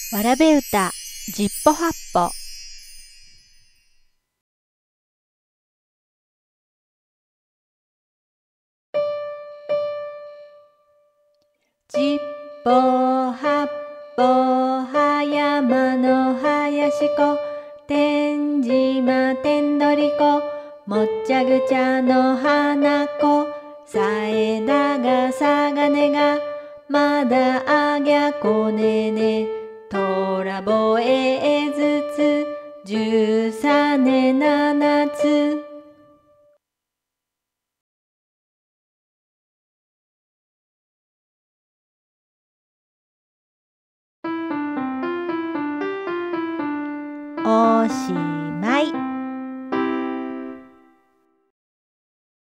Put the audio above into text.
わらべ歌じっぽ八歩。じっぽ八歩葉山の林子、天島天鳥子、もっちゃぐちゃの花子、さえだがさがねがまだあぎゃこねね、とらぼえずつ13年7つ。おしまい。